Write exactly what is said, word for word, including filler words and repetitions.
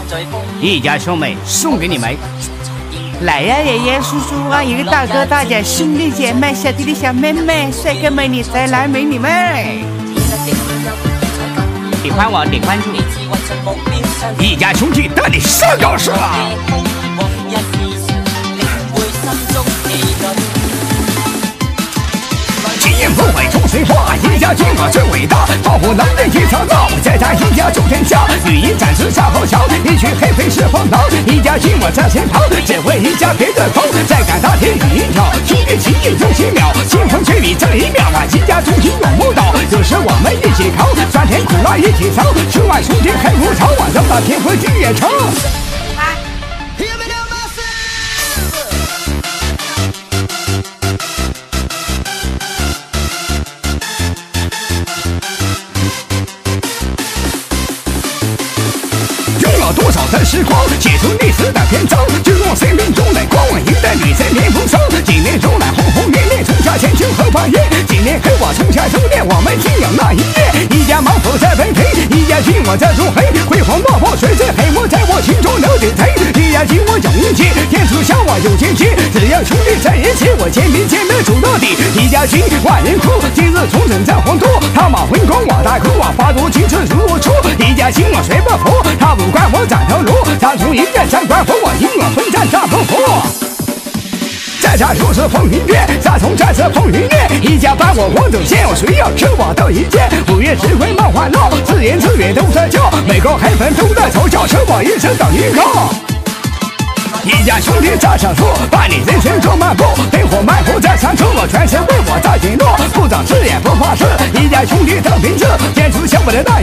一家兄妹送给你们。来呀，爷爷、叔叔啊，一个大哥大姐、兄弟姐妹、小弟弟小妹妹、帅哥美女、宅男美女们，喜欢我点关注。一家兄弟带你上高是吧？经验不会中谁话，一家军马最伟大，保护能力一条道，在他一家救天下，语音展示下后桥，一群黑飞是风狼，一家军马在身旁，只为一家别的空，再敢大天宇一条，兄弟情义用几秒，清风吹雨这一秒啊，一家中心永不倒，有时我们一起扛，酸甜苦辣一起尝，十万兄弟黑如潮，晚上把天灰地也成。多少的时光，写出历史的篇章，记录生命中的光，一代女神连风霜。几年中来轰轰烈烈，冲下前程和繁衍。几年黑我冲下终点，我们信仰那一夜。一家猛虎在奔腾，一家军我在如黑，辉煌落魄随着黑幕在我心中流底推。一家军我有运气，天主向我有坚持，只要兄弟在一起，我肩并肩的走到底。一家军万人哭，今日重整在黄土，他马混功我大哭，我发如金翅如出。一家军我谁不服，他不管我斩头颅，他从一剑三关服我，英勇奋战战不服。在这就是风云变，再从战是风云烈，一家伴我王者线，谁要吃我都一剑。五岳指挥梦幻闹，自言自语都在叫，每个黑粉都在嘲笑，吃我一生等于靠。一家兄弟在上路，伴你人生中漫步，灯火漫步在山中，全是为我在紧路，不长视也不怕事。一家兄弟的名字，坚持向我的大